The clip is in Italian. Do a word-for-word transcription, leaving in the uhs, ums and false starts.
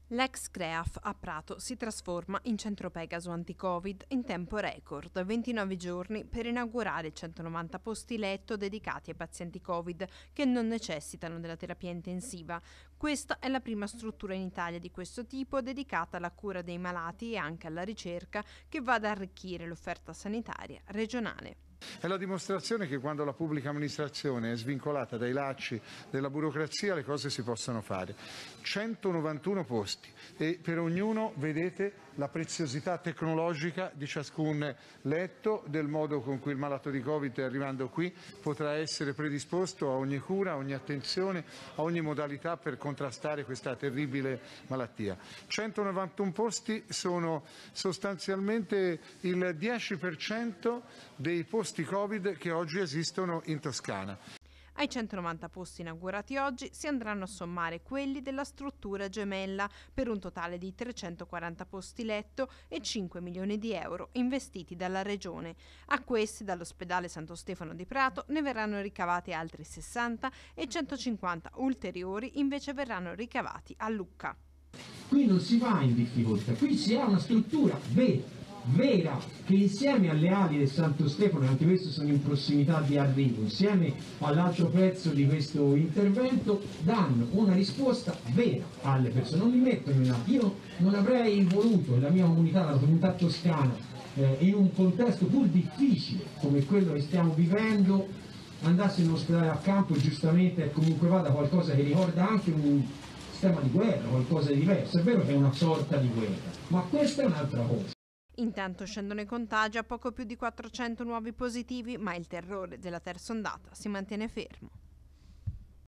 L'ex CREAF a Prato si trasforma in centro Pegaso anti-Covid in tempo record, ventinove giorni per inaugurare centonovanta posti letto dedicati ai pazienti Covid che non necessitano della terapia intensiva. Questa è la prima struttura in Italia di questo tipo dedicata alla cura dei malati e anche alla ricerca che va ad arricchire l'offerta sanitaria regionale. È la dimostrazione che quando la pubblica amministrazione è svincolata dai lacci della burocrazia le cose si possono fare. centonovantuno posti e per ognuno vedete la preziosità tecnologica di ciascun letto, del modo con cui il malato di Covid arrivando qui potrà essere predisposto a ogni cura, a ogni attenzione, a ogni modalità per contrastare questa terribile malattia. centonovantuno posti sono sostanzialmente il dieci per cento dei posti Covid che oggi esistono in Toscana. Ai centonovanta posti inaugurati oggi si andranno a sommare quelli della struttura gemella per un totale di trecentoquaranta posti letto e cinque milioni di euro investiti dalla Regione. A questi, dall'ospedale Santo Stefano di Prato, ne verranno ricavati altri sessanta e centocinquanta ulteriori invece verranno ricavati a Lucca. Qui non si va in difficoltà, qui si ha una struttura vera. vera che insieme alle ali del Santo Stefano, anche questo sono in prossimità di arrivo, insieme all'altro pezzo di questo intervento, danno una risposta vera alle persone, non li mettono in atto. Io non avrei voluto la mia comunità, la comunità toscana, eh, in un contesto pur difficile come quello che stiamo vivendo, andasse in un ospedale a campo e giustamente comunque vada qualcosa che ricorda anche un sistema di guerra, qualcosa di diverso. È vero che è una sorta di guerra, ma questa è un'altra cosa. Intanto scendono i contagi a poco più di quattrocento nuovi positivi, ma il terrore della terza ondata si mantiene fermo.